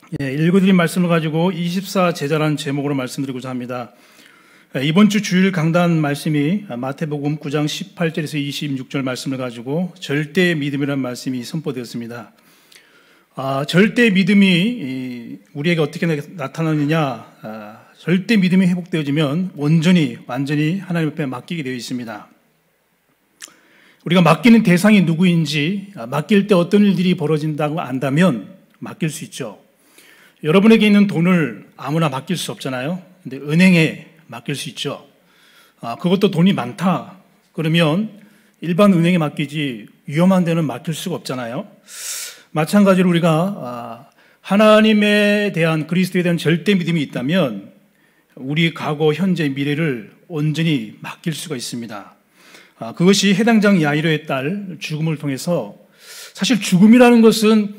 읽어드린 말씀을 가지고 24 제자라는 제목으로 말씀드리고자 합니다. 이번 주 주일 강단 말씀이 마태복음 9장 18절에서 26절 말씀을 가지고 절대 믿음이라는 말씀이 선포되었습니다. 절대 믿음이 우리에게 어떻게 나타나느냐? 절대 믿음이 회복되어지면 완전히 하나님 앞에 맡기게 되어 있습니다. 우리가 맡기는 대상이 누구인지, 맡길 때 어떤 일들이 벌어진다고 안다면 맡길 수 있죠. 여러분에게 있는 돈을 아무나 맡길 수 없잖아요. 근데 은행에 맡길 수 있죠. 그것도 돈이 많다 그러면 일반 은행에 맡기지 위험한 데는 맡길 수가 없잖아요. 마찬가지로 우리가 하나님에 대한, 그리스도에 대한 절대 믿음이 있다면 우리 과거, 현재, 미래를 온전히 맡길 수가 있습니다. 그것이 해당장 야이로의 딸 죽음을 통해서, 사실 죽음이라는 것은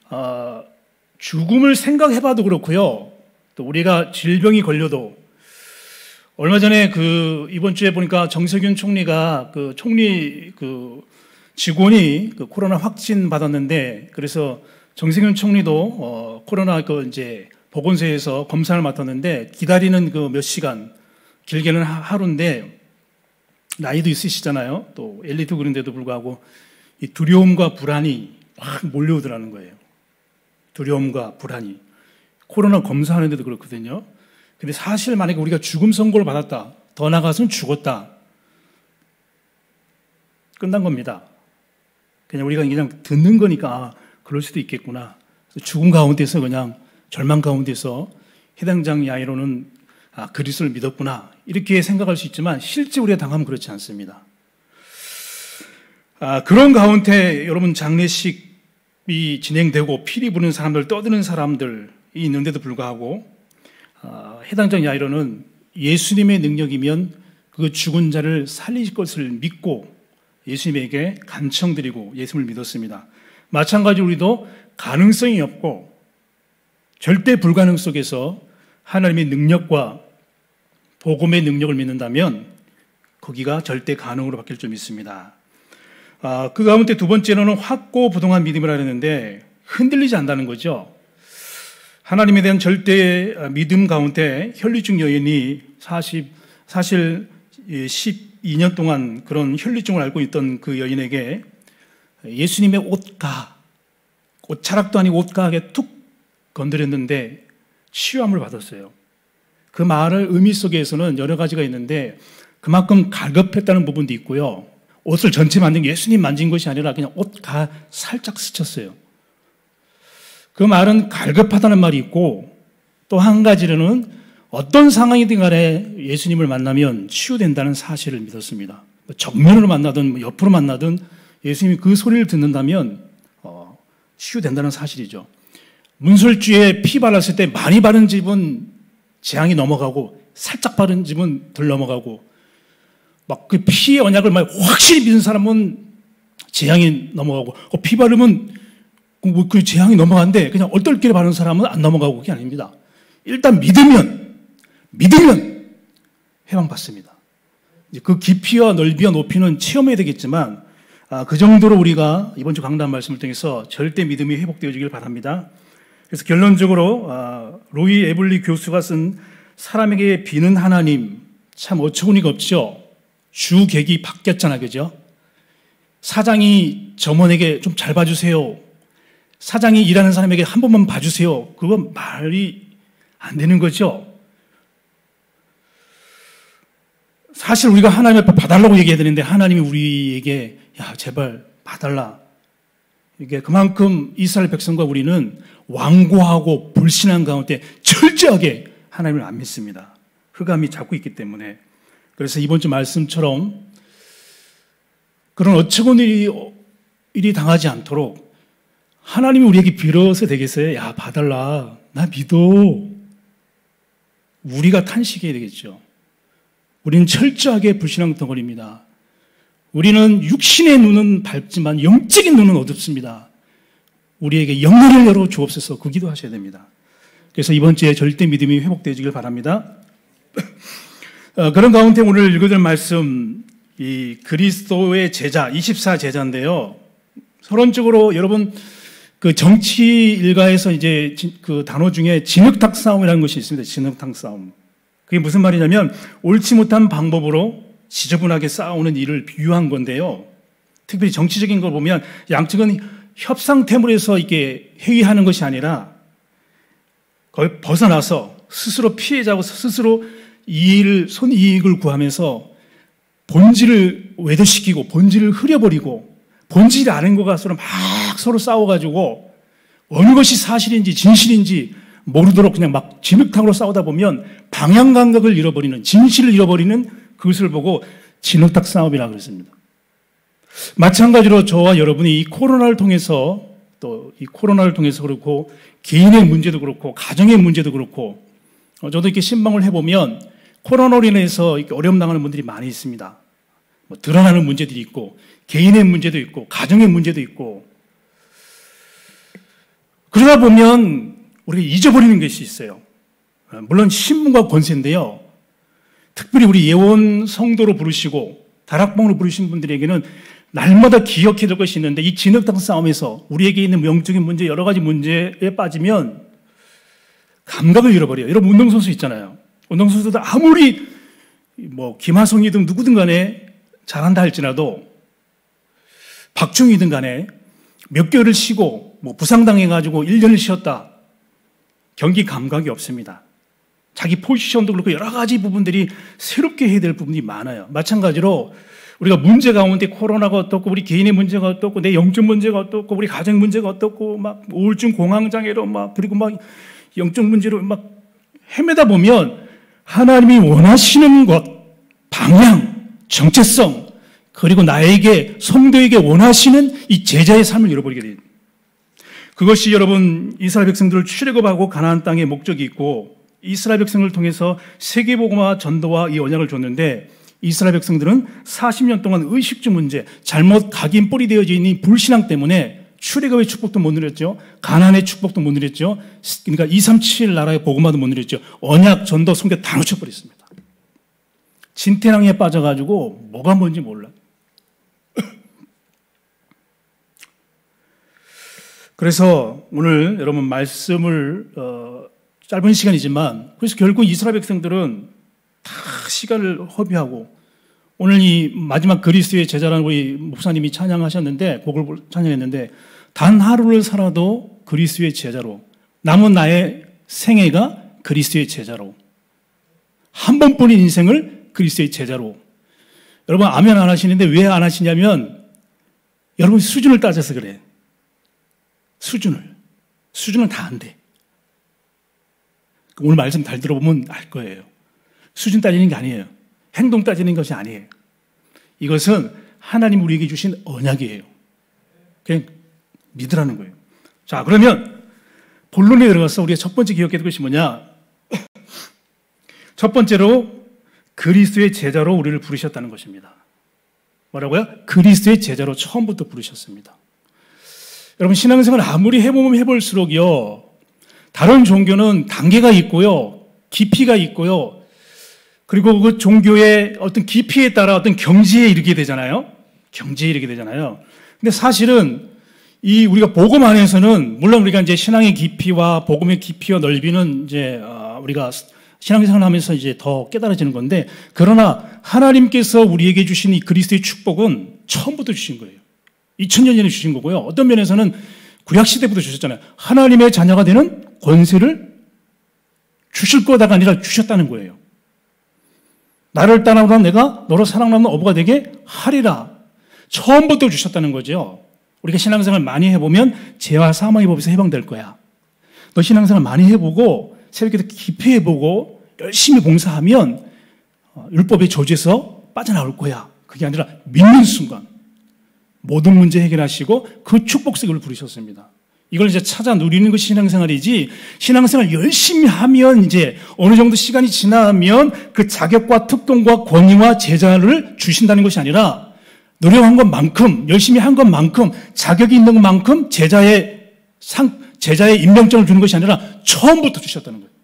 죽음을 생각해봐도 그렇고요. 또 우리가 질병이 걸려도, 얼마 전에 이번 주에 보니까 정세균 총리가 총리 직원이 코로나 확진 받았는데, 그래서 정세균 총리도 코로나 이제 보건소에서 검사를 맡았는데 기다리는 몇 시간, 길게는 하루인데, 나이도 있으시잖아요. 또 엘리트 그런데도 불구하고 이 두려움과 불안이 막 몰려오더라는 거예요. 두려움과 불안이. 코로나 검사하는데도 그렇거든요. 근데 사실 만약에 우리가 죽음 선고를 받았다, 더 나아가서는 죽었다, 끝난 겁니다. 우리가 그냥 듣는 거니까 그럴 수도 있겠구나. 죽음 가운데서, 그냥 절망 가운데서 해당장 야이로는 그리스도를 믿었구나, 이렇게 생각할 수 있지만 실제 우리가 당하면 그렇지 않습니다. 그런 가운데 여러분, 장례식이 진행되고 피리 부는 사람들, 떠드는 사람들이 있는데도 불구하고 해당장 야이로는 예수님의 능력이면 그 죽은 자를 살리실 것을 믿고 예수님에게 간청드리고 예수님을 믿었습니다. 마찬가지로 우리도 가능성이 없고 절대 불가능 속에서 하나님의 능력과 복음의 능력을 믿는다면 거기가 절대 가능으로 바뀔 줄 믿습니다. 그 가운데 두 번째로는 확고부동한 믿음이라 했는데, 흔들리지 않는다는 거죠. 하나님에 대한 절대 믿음 가운데 혈류증 여인이 사실 12년 동안 그런 혈류증을 앓고 있던 그 여인에게 예수님의 옷자락도 아니고 옷가하게 툭 건드렸는데 치유함을 받았어요. 그 말의 의미 속에서는 여러 가지가 있는데, 그만큼 갈급했다는 부분도 있고요. 옷을 전체 만든 게 예수님 만진 것이 아니라 그냥 옷가 살짝 스쳤어요. 그 말은 갈급하다는 말이 있고, 또 한 가지로는 어떤 상황이든 간에 예수님을 만나면 치유된다는 사실을 믿었습니다. 정면으로 만나든 옆으로 만나든 예수님이 그 소리를 듣는다면 치유된다는 사실이죠. 문설주에 피 발랐을 때 많이 바른 집은 재앙이 넘어가고, 살짝 바른 집은 덜 넘어가고, 막 그 피의 언약을 막 확실히 믿는 사람은 재앙이 넘어가고, 피 바르면 그 재앙이 넘어가는데 그냥 얼떨결에 바르는 사람은 안 넘어가고, 그게 아닙니다. 일단 믿으면 해방받습니다. 그 깊이와 넓이와 높이는 체험해야 되겠지만, 그 정도로 우리가 이번 주 강단 말씀을 통해서 절대 믿음이 회복되어지길 바랍니다. 그래서 결론적으로 로이 에블리 교수가 쓴 사람에게 비는 하나님, 참 어처구니가 없죠. 주객이 바뀌었잖아요, 그죠? 사장이 점원에게 좀 잘 봐주세요, 사장이 일하는 사람에게 한 번만 봐주세요, 그건 말이 안 되는 거죠. 사실 우리가 하나님 앞에 봐달라고 얘기해야 되는데 하나님이 우리에게 야 제발 봐달라, 이게 그만큼 이스라엘 백성과 우리는 완고하고 불신한 가운데 철저하게 하나님을 안 믿습니다. 흑암이 잡고 있기 때문에. 그래서 이번 주 말씀처럼 그런 어처구니 일이 당하지 않도록 하나님이 우리에게 빌어서 되겠어요? 야 봐달라, 나 믿어. 우리가 탄식해야 되겠죠. 우리는 철저하게 불신앙 덩어리입니다. 우리는 육신의 눈은 밝지만 영적인 눈은 어둡습니다. 우리에게 영혼을 열어 주옵소서, 그 기도하셔야 됩니다. 그래서 이번 주에 절대 믿음이 회복되어지길 바랍니다. 그런 가운데 오늘 읽어드릴 말씀, 이 그리스도의 제자, 24 제자인데요. 서론적으로 여러분 그 정치 일가에서 이제 그 단어 중에 진흙탕 싸움이라는 것이 있습니다. 진흙탕 싸움. 그게 무슨 말이냐면 옳지 못한 방법으로 지저분하게 싸우는 일을 비유한 건데요. 특별히 정치적인 걸 보면 양측은 협상 테이블에서 이게 회의하는 것이 아니라 거의 벗어나서 스스로 피해자고 스스로 손이익을 구하면서 본질을 외도시키고 본질을 흐려버리고 본질이 아닌 것 같아서 막 서로 싸워가지고 어느 것이 사실인지 진실인지 모르도록 그냥 막 진흙탕으로 싸우다 보면 방향 감각을 잃어버리는, 진실을 잃어버리는 그것을 보고 진흙탕 싸움이라고 그랬습니다. 마찬가지로 저와 여러분이 이 코로나를 통해서 그렇고 개인의 문제도 그렇고 가정의 문제도 그렇고 저도 이렇게 신방을 해보면 코로나로 인해서 이렇게 어려움 당하는 분들이 많이 있습니다. 뭐 드러나는 문제들이 있고 개인의 문제도 있고 가정의 문제도 있고 그러다 보면 우리가 잊어버리는 것이 있어요. 물론 신분과 권세인데요. 특별히 우리 예원 성도로 부르시고 다락방으로 부르신 분들에게는 날마다 기억해야 될 것이 있는데 이 진흙탕 싸움에서 우리에게 있는 영적인 문제 여러 가지 문제에 빠지면 감각을 잃어버려요. 여러분 운동선수 있잖아요. 운동선수도 아무리 뭐 김하성이든 누구든 간에 잘한다 할지라도 박중이든 간에 몇 개월을 쉬고 뭐 부상당해가지고 1년을 쉬었다. 경기 감각이 없습니다. 자기 포지션도 그렇고 여러 가지 부분들이 새롭게 해야 될 부분이 많아요. 마찬가지로 우리가 문제 가운데 코로나가 어떻고 우리 개인의 문제가 어떻고 내 영적 문제가 어떻고 우리 가정 문제가 어떻고 막 우울증 공황장애로 막 그리고 막 영적 문제로 막 헤매다 보면 하나님이 원하시는 것, 방향, 정체성 그리고 나에게 성도에게 원하시는 이 제자의 삶을 잃어버리게 돼요. 그것이 여러분 이스라엘 백성들을 출애굽하고 가나안 땅의 목적이 있고 이스라엘 백성을 통해서 세계복음화 전도와 이 언약을 줬는데 이스라엘 백성들은 40년 동안 의식주 문제, 잘못 각인 뿌리 되어져 있는 불신앙 때문에 출애굽의 축복도 못 누렸죠. 가나안의 축복도 못 누렸죠. 그러니까 237 나라의 복음화도 못 누렸죠. 언약, 전도, 선교 다 놓쳐버렸습니다. 진태낭에 빠져가지고 뭐가 뭔지 몰라. 그래서 오늘 여러분 말씀을 짧은 시간이지만 그래서 결국 이스라엘 백성들은 다 시간을 허비하고 오늘 이 마지막 그리스도의 제자라는 우리 목사님이 찬양하셨는데 곡을 찬양했는데 단 하루를 살아도 그리스도의 제자로 남은 나의 생애가 그리스도의 제자로 한 번뿐인 인생을 그리스도의 제자로 여러분 아멘 안 하시는데 왜 안 하시냐면 여러분 수준을 따져서 그래. 수준은 다 안 돼. 오늘 말씀 잘 들어보면 알 거예요. 수준 따지는 게 아니에요. 행동 따지는 것이 아니에요. 이것은 하나님 우리에게 주신 언약이에요. 그냥 믿으라는 거예요. 자, 그러면 본론에 들어가서 우리가 첫 번째 기억해야 될 것이 뭐냐? 첫 번째로 그리스도의 제자로 우리를 부르셨다는 것입니다. 뭐라고요? 그리스도의 제자로 처음부터 부르셨습니다. 여러분 신앙생활 아무리 해보면 해볼수록요. 다른 종교는 단계가 있고요. 깊이가 있고요. 그리고 그 종교의 어떤 깊이에 따라 어떤 경지에 이르게 되잖아요. 근데 사실은 이 우리가 복음 안에서는 물론 우리가 이제 신앙의 깊이와 복음의 깊이와 넓이는 이제 우리가 신앙생활 하면서 이제 더 깨달아지는 건데 그러나 하나님께서 우리에게 주신 이 그리스도의 축복은 처음부터 주신 거예요. 2000년 전에 주신 거고요. 어떤 면에서는 구약시대부터 주셨잖아요. 하나님의 자녀가 되는 권세를 주실 거다가 아니라 주셨다는 거예요. 나를 따라오라 내가 너로 사랑하는 어부가 되게 하리라. 처음부터 주셨다는 거죠. 우리가 신앙생활 많이 해보면 죄와 사망의 법에서 해방될 거야. 너 신앙생활 많이 해보고 새벽기도 깊이 해보고 열심히 봉사하면 율법의 저주에서 빠져나올 거야. 그게 아니라 믿는 순간 모든 문제 해결하시고 그 축복색을 부르셨습니다. 이걸 이제 찾아 누리는 것이 신앙생활이지 신앙생활 열심히 하면 이제 어느 정도 시간이 지나면 그 자격과 특권과 권위와 제자를 주신다는 것이 아니라 노력한 것만큼 열심히 한 것만큼 자격이 있는 것만큼 제자의 임명장을 주는 것이 아니라 처음부터 주셨다는 거예요.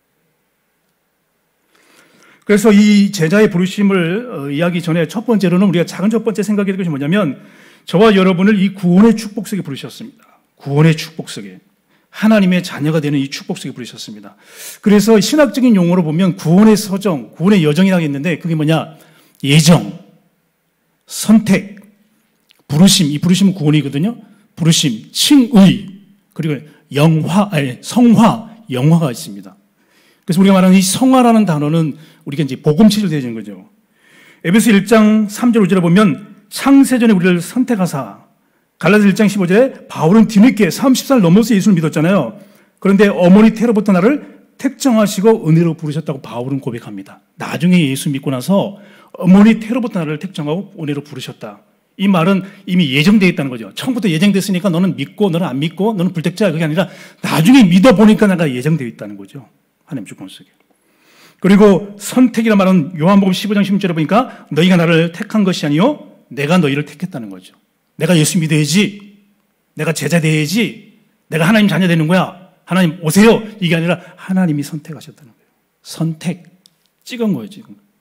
그래서 이 제자의 부르심을 이야기 전에 첫 번째로는 우리가 작은 첫 번째 생각해야 될 것이 뭐냐면 저와 여러분을 이 구원의 축복 속에 부르셨습니다. 구원의 축복 속에, 하나님의 자녀가 되는 이 축복 속에 부르셨습니다. 그래서 신학적인 용어로 보면 구원의 서정, 구원의 여정이라고 했는데 그게 뭐냐? 예정, 선택, 부르심, 이 부르심은 구원이거든요. 부르심, 칭의, 그리고 성화, 영화가 있습니다. 그래서 우리가 말하는 이 성화라는 단어는 우리가 이제 복음체질 되는 거죠. 에베소 1장 3절 5절에 보면 창세전에 우리를 선택하사, 갈라디아 1장 15절에 바울은 뒤늦게 30살 넘어서 예수를 믿었잖아요. 그런데 어머니 태로부터 나를 택정하시고 은혜로 부르셨다고 바울은 고백합니다. 나중에 예수 믿고 나서 어머니 태로부터 나를 택정하고 은혜로 부르셨다. 이 말은 이미 예정되어 있다는 거죠. 처음부터 예정됐으니까 너는 믿고 너는 안 믿고 너는 불택자야. 그게 아니라 나중에 믿어보니까 내가 예정되어 있다는 거죠. 하나님 주권 속에. 그리고 선택이라는 말은 요한복음 15장 16절에 보니까 너희가 나를 택한 것이 아니요 내가 너희를 택했다는 거죠. 내가 예수 믿어야지, 내가 제자 되어야지, 내가 하나님 자녀 되는 거야, 하나님 오세요, 이게 아니라 하나님이 선택하셨다는 거예요. 선택, 찍은 거예요.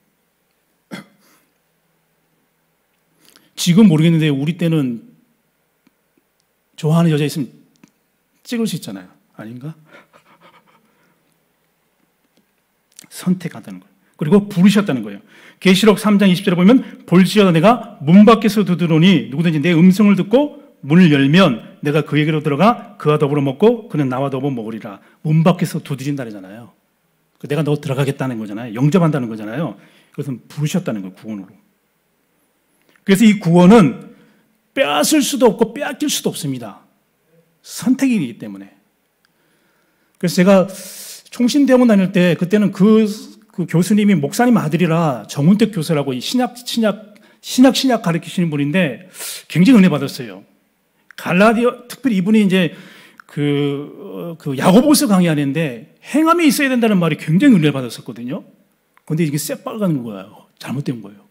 지금 모르겠는데 우리 때는 좋아하는 여자 있으면 찍을 수 있잖아요. 아닌가? 선택하다는 거예요. 그리고 부르셨다는 거예요. 계시록 3장 20절에 보면 볼지어다 내가 문 밖에서 두드러니 누구든지 내 음성을 듣고 문을 열면 내가 그에게로 들어가 그와 더불어 먹고 그는 나와 더불어 먹으리라. 문 밖에서 두드린다잖아요. 내가 너 들어가겠다는 거잖아요. 영접한다는 거잖아요. 그것은 부르셨다는 거예요. 구원으로. 그래서 이 구원은 빼앗을 수도 없고 빼앗길 수도 없습니다. 선택이기 때문에. 그래서 제가 총신대학원 다닐 때 그때는 그 교수님이 목사님 아들이라 정운택 교수라고 이 신약 가르치시는 분인데 굉장히 은혜 받았어요. 갈라디아, 특별히 이분이 이제 그 야고보서 강의하는데 행함이 있어야 된다는 말이 굉장히 은혜를 받았었거든요. 그런데 이게 새빨간 거예요. 잘못된 거예요.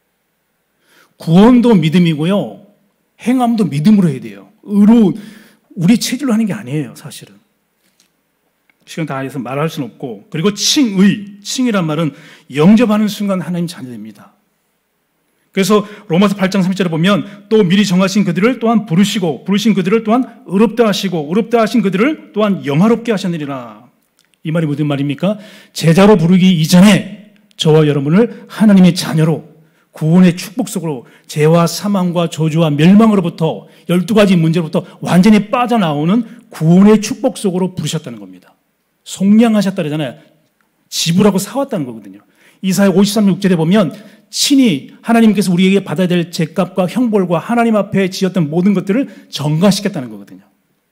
구원도 믿음이고요. 행함도 믿음으로 해야 돼요. 의로 우리 체질로 하는 게 아니에요, 사실은. 시간 다 해서 말할 수는 없고. 그리고 칭이란 말은 영접하는 순간 하나님 자녀됩니다. 그래서 로마서 8장 3절에 보면 또 미리 정하신 그들을 또한 부르시고 부르신 그들을 또한 의롭다 하시고 의롭다 하신 그들을 또한 영화롭게 하셨느니라. 이 말이 무슨 말입니까? 제자로 부르기 이전에 저와 여러분을 하나님의 자녀로 구원의 축복 속으로 죄와 사망과 저주와 멸망으로부터 12가지 문제로부터 완전히 빠져나오는 구원의 축복 속으로 부르셨다는 겁니다. 속량하셨다 그러잖아요. 지불하고 사왔다는 거거든요. 이사야 53장 6절에 보면 친히 하나님께서 우리에게 받아야 될 죄값과 형벌과 하나님 앞에 지었던 모든 것들을 전가시켰다는 거거든요.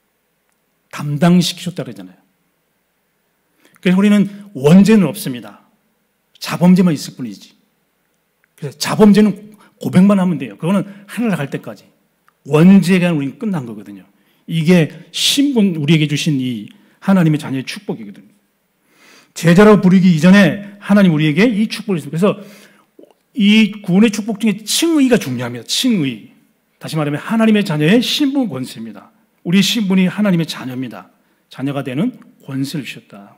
담당시키셨다 그러잖아요. 그래서 우리는 원죄는 없습니다. 자범죄만 있을 뿐이지. 그래서 자범죄는 고백만 하면 돼요. 그거는 하늘나라 갈 때까지. 원죄가 우리는 끝난 거거든요. 이게 신분 우리에게 주신 이 하나님의 자녀의 축복이거든요. 제자로 부르기 이전에 하나님 우리에게 이 축복을 주셨어요. 그래서 이 구원의 축복 중에 칭의가 중요합니다. 칭의. 다시 말하면 하나님의 자녀의 신분 권세입니다. 우리의 신분이 하나님의 자녀입니다. 자녀가 되는 권세를 주셨다.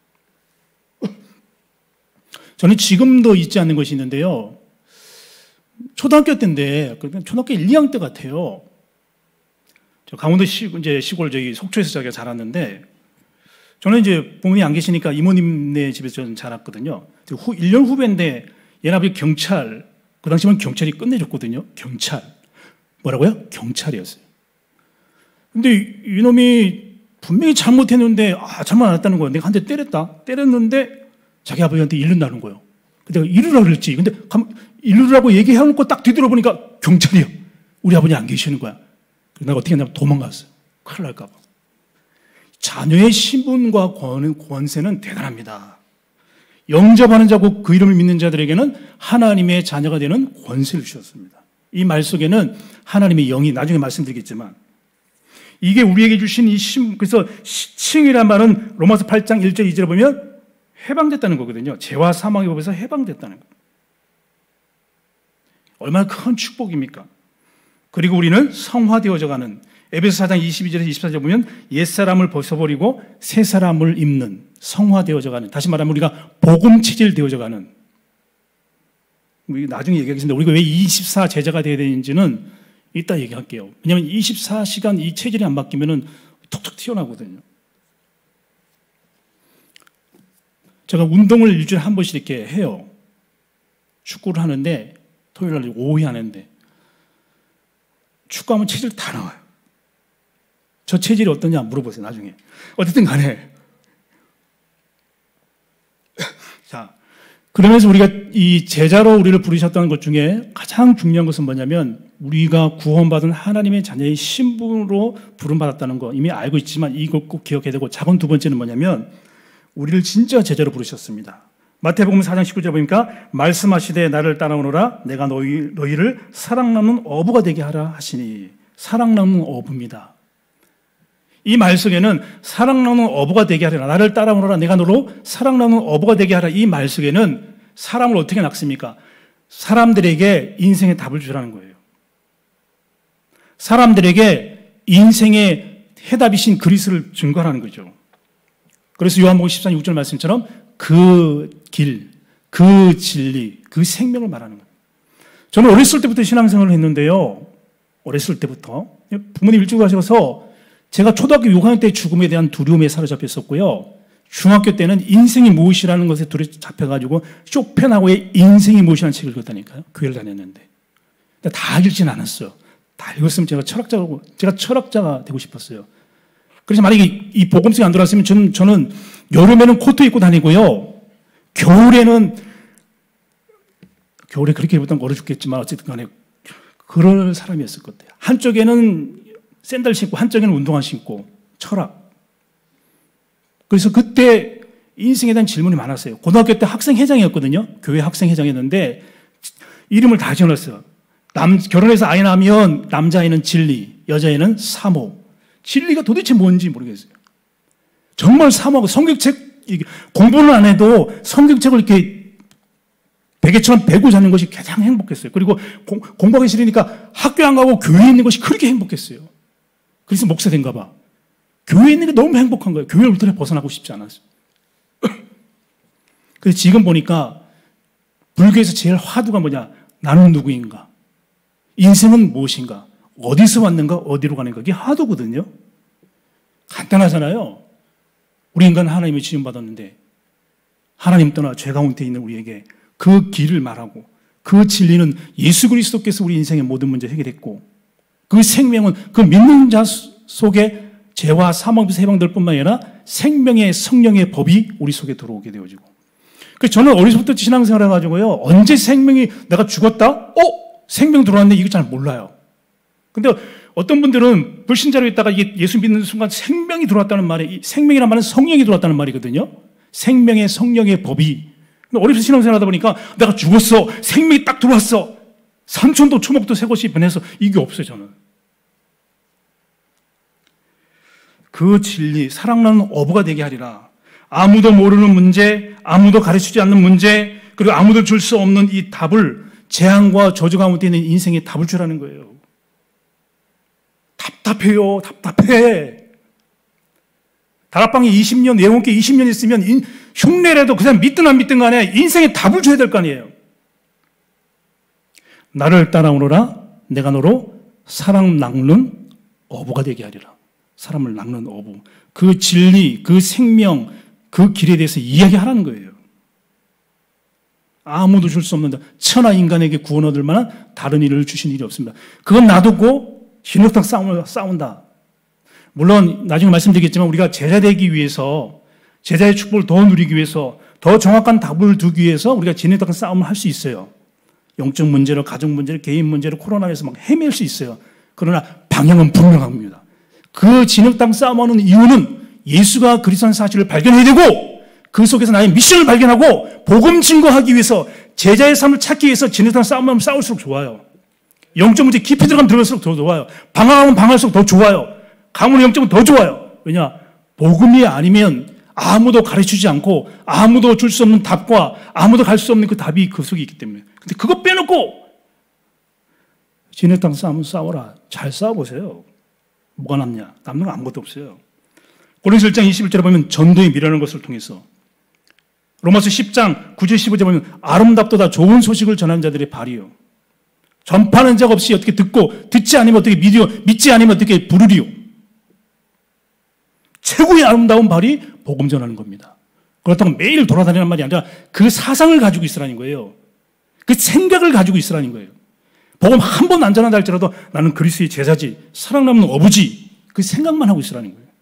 저는 지금도 잊지 않는 것이 있는데요. 초등학교 때인데, 초등학교 1, 2학년 때 같아요. 저 강원도 시골 저기 속초에서 자기가 자랐는데, 저는 이제 부모님이 안 계시니까 이모님네 집에서 저는 자랐거든요. 1년 후배인데, 얘는 아버지 경찰, 그 당시면 경찰이 끝내줬거든요. 경찰. 뭐라고요? 경찰이었어요. 근데 이놈이 분명히 잘못했는데, 잘못 안 했다는 거예요. 내가 한 대 때렸는데, 자기 아버지한테 이른다는 거예요. 근데 내가 이르라 그랬지. 근데 이르라고 얘기해놓고 딱 뒤돌아보니까 경찰이요. 우리 아버지 안 계시는 거야. 그래서 내가 어떻게 했냐면 도망갔어요. 큰일 날까 봐. 자녀의 신분과 권세는 대단합니다. 영접하는 자고 그 이름을 믿는 자들에게는 하나님의 자녀가 되는 권세를 주셨습니다. 이 말 속에는 하나님의 영이 나중에 말씀드리겠지만 이게 우리에게 주신 이 그래서 칭이란 말은 로마서 8장 1절 2절에 보면 해방됐다는 거거든요. 죄와 사망의 법에서 해방됐다는 거. 얼마나 큰 축복입니까? 그리고 우리는 성화되어져 가는 에베소 4장 22절에서 24절에 보면 옛사람을 벗어버리고 새사람을 입는 성화되어져 가는, 다시 말하면 우리가 복음 체질되어져 가는, 나중에 얘기하겠습니다. 우리가 왜 24 제자가 되어야 되는지는 이따 얘기할게요. 왜냐하면 24시간 이 체질이 안 바뀌면은 톡톡 튀어나오거든요. 제가 운동을 일주일에 한 번씩 이렇게 해요. 축구를 하는데 토요일 날 오후에 하는데 축구하면 체질 다 나와요. 저 체질이 어떠냐 물어보세요, 나중에. 어쨌든 간에. 자, 그러면서 우리가 이 제자로 우리를 부르셨다는 것 중에 가장 중요한 것은 뭐냐면 우리가 구원받은 하나님의 자녀의 신분으로 부름받았다는 거 이미 알고 있지만 이것 꼭 기억해야 되고, 작은 두 번째는 뭐냐면 우리를 진짜 제자로 부르셨습니다. 마태복음 4장 19절에 보니까 말씀하시되 나를 따라오너라 내가 너희를 사랑 나누는 어부가 되게 하라 하시니, 사랑 나누는 어부입니다. 이 말 속에는 사랑 나누는 어부가 되게 하라, 나를 따라오너라 내가 너로 사랑 나누는 어부가 되게 하라, 이 말 속에는 사람을 어떻게 낚습니까? 사람들에게 인생의 답을 주라는 거예요. 사람들에게 인생의 해답이신 그리스도를 증거하라는 거죠. 그래서 요한복음 14장 6절 말씀처럼 그 길, 그 진리, 그 생명을 말하는 거예요. 저는 어렸을 때부터 신앙생활을 했는데요. 어렸을 때부터 부모님 일찍 가셔서 제가 초등학교 6학년 때 죽음에 대한 두려움에 사로잡혔었고요. 중학교 때는 인생이 무엇이라는 것에 둘이 잡혀가지고 쇼펜하고의 인생이 무엇이라는 책을 읽었다니까요. 교회를 다녔는데. 다 읽지는 않았어요. 다 읽었으면 제가 철학자가 되고 싶었어요. 그래서 만약에 이 복음성이 안 들어왔으면 저는 여름에는 코트 입고 다니고요. 겨울에 그렇게 입었다면 얼어 죽겠지만 어쨌든 간에 그런 사람이었을 것 같아요. 한쪽에는 샌들 신고 한쪽에는 운동화 신고 철학. 그래서 그때 인생에 대한 질문이 많았어요. 고등학교 때 학생회장이었거든요. 교회 학생회장이었는데 이름을 다 지어놨어요. 결혼해서 아이 낳으면 남자아이는 진리, 여자아이는 사모. 진리가 도대체 뭔지 모르겠어요. 정말 사모하고 성경책 공부는 안 해도 성경책을 이렇게 베개처럼 베고 자는 것이 가장 행복했어요. 그리고 공부하기 싫으니까 학교 안 가고 교회에 있는 것이 그렇게 행복했어요. 그래서 목사 된가 봐. 교회에 있는 게 너무 행복한 거예요. 교회로부터 벗어나고 싶지 않았어요. 그래서 지금 보니까 불교에서 제일 화두가 뭐냐? 나는 누구인가? 인생은 무엇인가? 어디서 왔는가? 어디로 가는가? 이게 화두거든요. 간단하잖아요. 우리 인간 하나님의 지음받았는데 하나님 떠나 죄 가운데 있는 우리에게 그 길을 말하고 그 진리는 예수 그리스도께서 우리 인생의 모든 문제 해결했고 그 생명은 그 믿는 자 속에 죄와 사망에서 해방될 뿐만 아니라 생명의 성령의 법이 우리 속에 들어오게 되어지고, 그래서 저는 어려서부터 신앙생활을 해가지고요, 언제 생명이 내가 죽었다? 생명 들어왔네? 이거 잘 몰라요. 근데 어떤 분들은 불신자로 있다가 이게 예수 믿는 순간 생명이 들어왔다는 말이, 생명이란 말은 성령이 들어왔다는 말이거든요. 생명의 성령의 법이. 근데 어려서 신앙생활 하다 보니까 내가 죽었어, 생명이 딱 들어왔어, 산천도 초목도 새 것이 변해서 이게 없어요. 저는 그 진리, 사랑나는 어부가 되게 하리라. 아무도 모르는 문제, 아무도 가르치지 않는 문제, 그리고 아무도 줄 수 없는 이 답을, 재앙과 저주 가운데 있는 인생의 답을 주라는 거예요. 답답해요. 답답해. 다락방에 20년, 예원께 20년 있으면 흉내라도 그 사람 믿든 안 믿든 간에 인생에 답을 줘야 될 거 아니에요. 나를 따라오너라 내가 너로 사랑 낚는 어부가 되게 하리라. 사람을 낚는 어부. 그 진리, 그 생명, 그 길에 대해서 이야기하라는 거예요. 아무도 줄 수 없는, 천하 인간에게 구원 얻을 만한 다른 일을 주신 일이 없습니다. 그건 놔두고 진흙탕 싸움을 싸운다. 물론 나중에 말씀드리겠지만 우리가 제자 되기 위해서, 제자의 축복을 더 누리기 위해서, 더 정확한 답을 두기 위해서 우리가 진흙탕 싸움을 할 수 있어요. 영적 문제로, 가족 문제로, 개인 문제로, 코로나에서 막 헤맬 수 있어요. 그러나 방향은 분명합니다. 그 진흙탕 싸움하는 이유는 예수가 그리스도라는 사실을 발견해야 되고, 그 속에서 나의 미션을 발견하고 복음 증거하기 위해서, 제자의 삶을 찾기 위해서 진흙탕 싸움하면 싸울수록 좋아요. 영적 문제 깊이 들어가면 들어갈수록 더 좋아요. 방황하면 방황할수록 더 좋아요. 가문의 영적은 더 좋아요. 왜냐? 복음이 아니면 아무도 가르치지 않고 아무도 줄 수 없는 답과 아무도 갈 수 없는 그 답이 그 속에 있기 때문에. 근데 그거 빼놓고 진흙탕 싸움은 싸워라. 잘 싸워보세요. 뭐가 남냐? 남는 거 아무것도 없어요. 고린도서 1장 21절에 보면 전도의 미라는 것을 통해서, 로마서 10장 9절 15절에 보면 아름답도다 좋은 소식을 전하는 자들의 발이요. 전파하는 적 없이 어떻게 듣고, 듣지 않으면 어떻게 믿으려, 믿지 않으면 어떻게 부르리요. 최고의 아름다운 발이 복음 전하는 겁니다. 그렇다고 매일 돌아다니는 말이 아니라 그 사상을 가지고 있으라는 거예요. 그 생각을 가지고 있으라는 거예요. 복음 한 번 안 전한다 할지라도 나는 그리스도의 제자지, 사랑나무는 어부지, 그 생각만 하고 있으라는 거예요.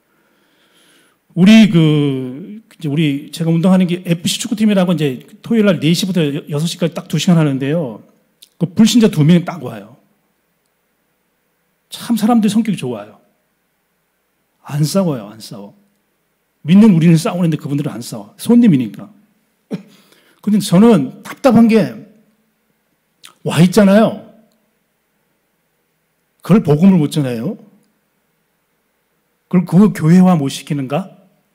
우리 제가 운동하는 게 FC 축구팀이라고 이제 토요일 날 4시부터 6시까지 딱 2시간 하는데요. 그 불신자 2명이 딱 와요. 참 사람들 성격이 좋아요. 안 싸워요, 안 싸워. 믿는 우리는 싸우는데 그분들은 안 싸워. 손님이니까. 근데 저는 답답한 게 와 있잖아요. 그걸 복음을 못 전해요. 그걸 그 교회화 못 시키는가?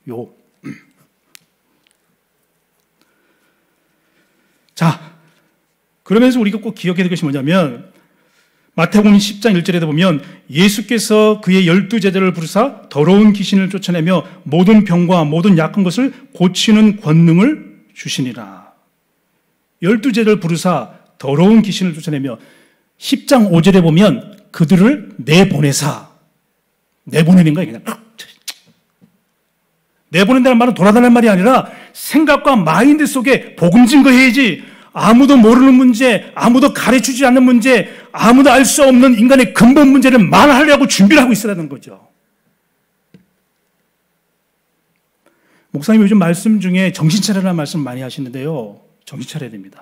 자, 그러면서 우리가 꼭 기억해야 될 것이 뭐냐면 마태복음 10장 1절에 보면 예수께서 그의 12제자를 부르사 더러운 귀신을 쫓아내며 모든 병과 모든 약한 것을 고치는 권능을 주시니라. 12제자를 부르사 더러운 귀신을 쫓아내며 10장 5절에 보면 그들을 내보내사. 내보내는 거예요. 그냥 내보낸다는 말은 돌아다니는 말이 아니라 생각과 마인드 속에 복음 증거해야지. 아무도 모르는 문제, 아무도 가르쳐주지 않는 문제, 아무도 알 수 없는 인간의 근본 문제를 말하려고 준비를 하고 있으라는 거죠. 목사님 요즘 말씀 중에 정신 차려라는 말씀 많이 하시는데요. 정신 차려야 됩니다.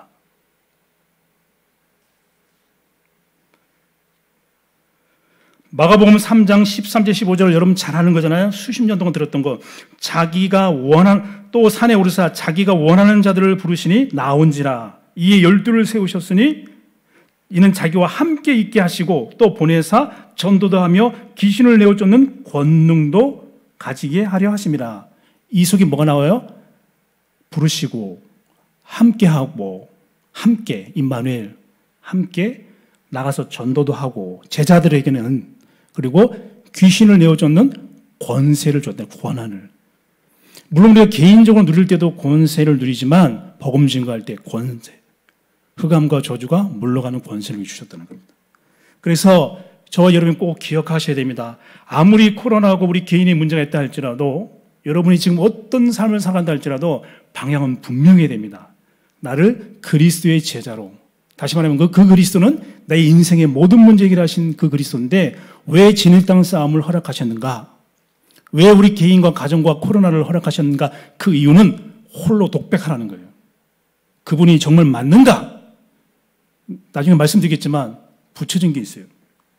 마가복음 3장 13절 15절을 여러분 잘 아는 거잖아요. 수십 년 동안 들었던 거. 자기가 또 산에 오르사 자기가 원하는 자들을 부르시니 나온지라. 이에 12를 세우셨으니 이는 자기와 함께 있게 하시고 또 보내사 전도도 하며 귀신을 내어 쫓는 권능도 가지게 하려 하심이라. 이 속에 뭐가 나와요? 부르시고 함께하고 함께 임마누엘 함께 나가서 전도도 하고 제자들에게는 그리고 귀신을 내어 쫓는 권세를 줬다. 권한을. 물론 우리가 개인적으로 누릴 때도 권세를 누리지만 복음 증거할 때 권세, 흑암과 저주가 물러가는 권세를 주셨다는 겁니다. 그래서 저와 여러분 꼭 기억하셔야 됩니다. 아무리 코로나하고 우리 개인의 문제가 있다 할지라도 여러분이 지금 어떤 삶을 살아간다 할지라도 방향은 분명해야 됩니다. 나를 그리스도의 제자로, 다시 말하면 그 그리스도는 내 인생의 모든 문제 해결하신 그 그리스도인데 왜 진흙땅 싸움을 허락하셨는가? 왜 우리 개인과 가정과 코로나를 허락하셨는가? 그 이유는 홀로 독백하라는 거예요. 그분이 정말 맞는가? 나중에 말씀드리겠지만 붙여진 게 있어요.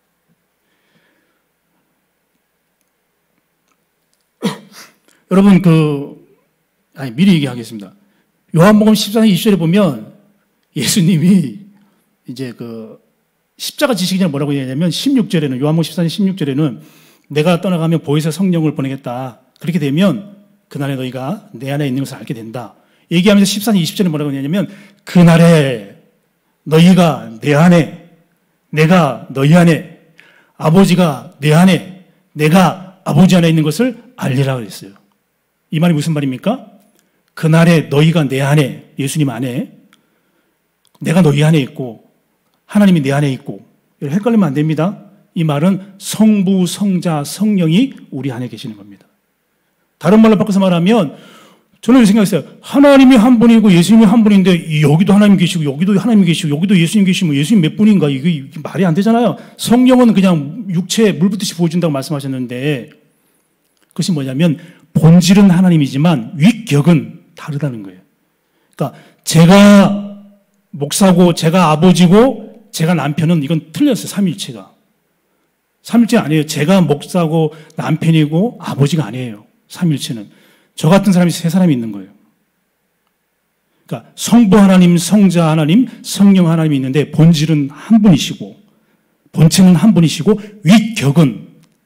여러분 미리 얘기하겠습니다. 요한복음 14장 20절에 보면 예수님이 이제 십자가 지시기 전에 뭐라고 얘기하냐면 16절에는 요한복음 14장 16절에는 내가 떠나가면 보혜사 성령을 보내겠다. 그렇게 되면 그날에 너희가 내 안에 있는 것을 알게 된다. 얘기하면서 14장 20절에 뭐라고 하냐면 그날에 너희가 내 안에, 내가 너희 안에, 아버지가 내 안에, 내가 아버지 안에 있는 것을 알리라 그랬어요. 이 말이 무슨 말입니까? 그날에 너희가 내 안에, 예수님 안에, 내가 너희 안에 있고 하나님이 내 안에 있고 헷갈리면 안 됩니다. 이 말은 성부, 성자, 성령이 우리 안에 계시는 겁니다. 다른 말로 바꿔서 말하면 저는 생각했어요. 하나님이 한 분이고 예수님이 한 분인데 여기도 하나님 계시고 여기도 하나님 계시고 여기도 예수님 계시면 예수님 몇 분인가? 이게 말이 안 되잖아요. 성령은 그냥 육체에 물 붓듯이 보여준다고 말씀하셨는데 그것이 뭐냐면 본질은 하나님이지만 위격은 다르다는 거예요. 그러니까 제가 목사고 제가 아버지고 제가 남편은 이건 틀렸어요. 삼위일체가. 삼위일체 아니에요. 제가 목사고 남편이고 아버지가 아니에요. 삼위일체는. 저 같은 사람이 세 사람이 있는 거예요. 그러니까 성부 하나님, 성자 하나님, 성령 하나님이 있는데 본질은 한 분이시고 본체는 한 분이시고 위격은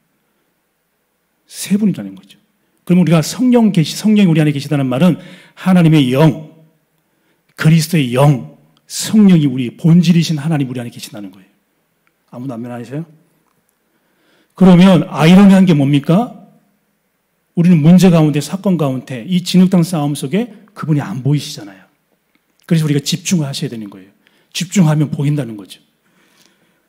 세 분이라는 거죠. 그럼 우리가 성령이 우리 안에 계시다는 말은 하나님의 영, 그리스도의 영, 성령이 우리 본질이신 하나님 우리 안에 계신다는 거예요. 아무도 안 면하세요? 그러면 아이러니한 게 뭡니까? 우리는 문제 가운데, 사건 가운데, 이 진흙탕 싸움 속에 그분이 안 보이시잖아요. 그래서 우리가 집중을 하셔야 되는 거예요. 집중하면 보인다는 거죠.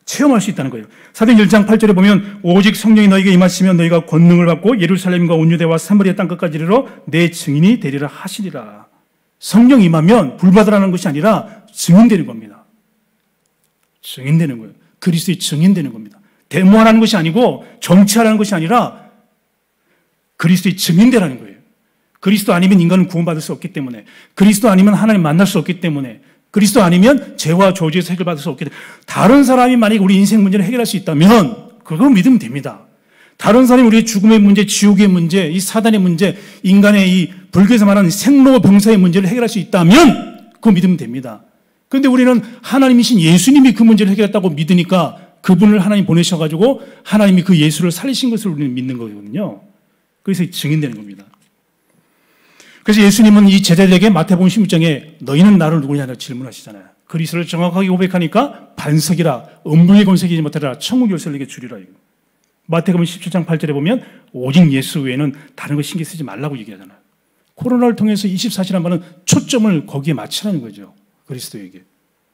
체험할 수 있다는 거예요. 사도행 1장 8절에 보면 오직 성령이 너에게 임하시면 너희가 권능을 받고 예루살렘과 온 유대와 사마리아 땅끝까지 이르러 내 증인이 되리라 하시리라. 성령 임하면 불받으라는 것이 아니라 증인되는 겁니다. 증인되는 거예요. 그리스도의 증인되는 겁니다. 데모하라는 것이 아니고 정치하라는 것이 아니라 그리스도의 증인되라는 거예요. 그리스도 아니면 인간은 구원받을 수 없기 때문에, 그리스도 아니면 하나님 만날 수 없기 때문에, 그리스도 아니면 죄와 저주에서 해결받을 수 없기 때문에, 다른 사람이 만약에 우리 인생 문제를 해결할 수 있다면 그걸 믿으면 됩니다. 다른 사람이 우리의 죽음의 문제, 지옥의 문제, 이 사단의 문제, 인간의 이 불교에서 말하는 생로병사의 문제를 해결할 수 있다면 그거 믿으면 됩니다. 그런데 우리는 하나님이신 예수님이 그 문제를 해결했다고 믿으니까 그분을 하나님 보내셔가지고 하나님이 그 예수를 살리신 것을 우리는 믿는 거거든요. 그래서 증인되는 겁니다. 그래서 예수님은 이 제자들에게 마태복음 16장에 너희는 나를 누구냐고 질문하시잖아요. 그리스도를 정확하게 고백하니까 반석이라 음부의 권세이지 못하리라 천국 열쇠를 내게 주리라. 마태복음 17장 8절에 보면 오직 예수 외에는 다른 거 신경 쓰지 말라고 얘기하잖아요. 코로나를 통해서 24시간 말은 초점을 거기에 맞추라는 거죠. 그리스도에게.